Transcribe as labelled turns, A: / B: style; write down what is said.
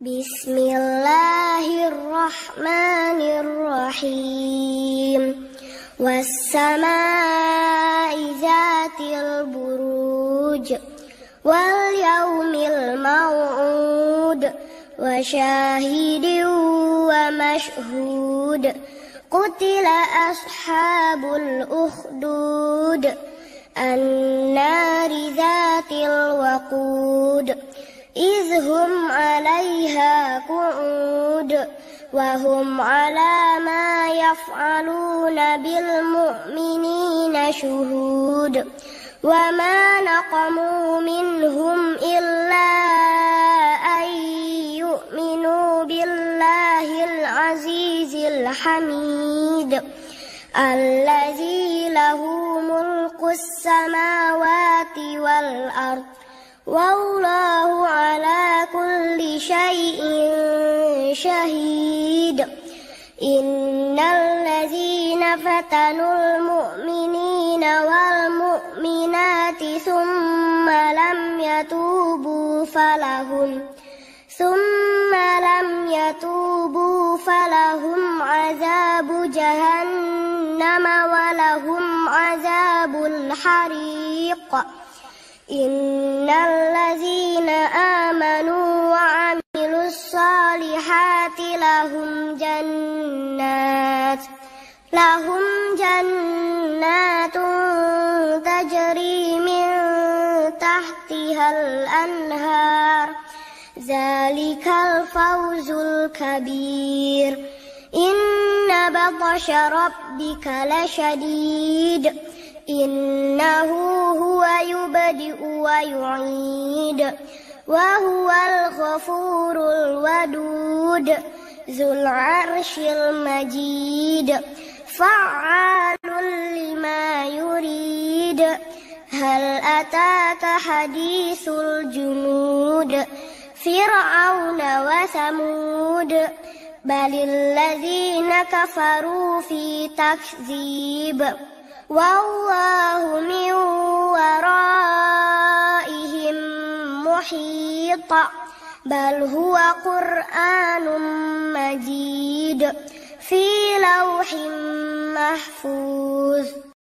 A: بسم الله الرحمن الرحيم والسماء ذات البروج واليوم الموعود وشاهد ومشهود قتل أصحاب الأخدود النار ذات الوقود إذ هم عليها قعود وهم على ما يفعلون بالمؤمنين شهود وما نقموا منهم إلا أن يؤمنوا بالله العزيز الحميد الذي له ملك السماوات والأرض والله على كل شيء شهيد إن الذين فتنوا المؤمنين والمؤمنات ثم لم يتوبوا فلهم عذاب جهنم ولهم عذاب الحريق إن الذين آمنوا وعملوا الصالحات لهم جنات تجري من تحتها الأنهار ذلك الفوز الكبير إن بطش ربك لشديد إنه هو يبدئ ويعيد وهو الغفور الودود ذو العرش المجيد فعال لما يريد هل أتاك حديث الجنود فرعون وثمود بل الذين كفروا في تكذيب والله من ورائهم محيط بل هو قرآن مجيد في لوح محفوظ.